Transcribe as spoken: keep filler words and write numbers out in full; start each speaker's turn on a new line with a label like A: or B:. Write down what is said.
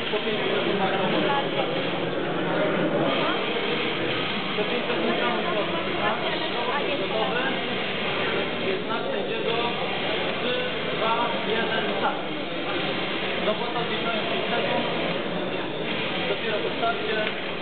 A: po pięć sekund na koło. Po pięć sekund na koło. Gotowy? Jest znak sędziego. trzy, dwa, jeden, start. Do postawienia pięć sekund. Dopiero po starcie.